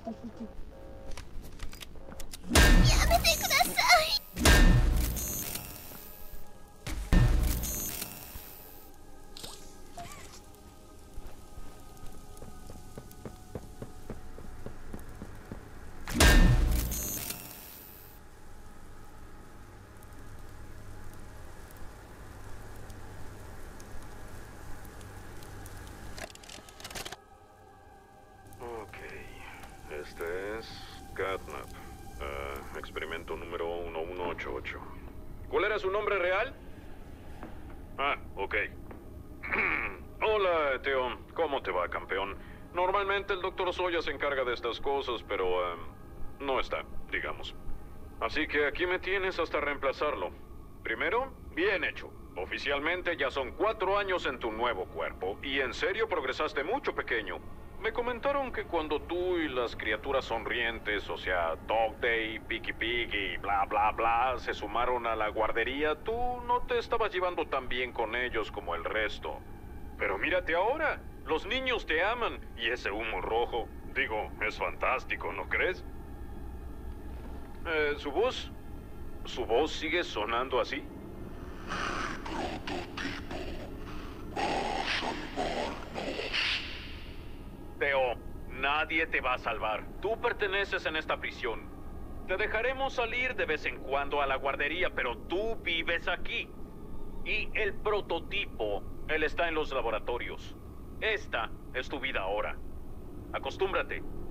やめてください。 Este es Catnap. Experimento número 1188. ¿Cuál era su nombre real? Ah, ok. Hola, Teo. ¿Cómo te va, campeón? Normalmente el Dr. Soya se encarga de estas cosas, pero no está, digamos. Así que aquí me tienes hasta reemplazarlo. Primero, bien hecho. Oficialmente ya son 4 años en tu nuevo cuerpo. Y en serio progresaste mucho, pequeño. Me comentaron que cuando tú y las criaturas sonrientes, o sea, Dog Day, Picky Pig y bla bla bla, se sumaron a la guardería, tú no te estabas llevando tan bien con ellos como el resto. Pero mírate ahora, los niños te aman y ese humo rojo, digo, es fantástico, ¿no crees? ¿Su voz sigue sonando así? Teo, nadie te va a salvar. Tú perteneces en esta prisión. Te dejaremos salir de vez en cuando a la guardería, pero tú vives aquí. Y el prototipo, él está en los laboratorios. Esta es tu vida ahora. Acostúmbrate.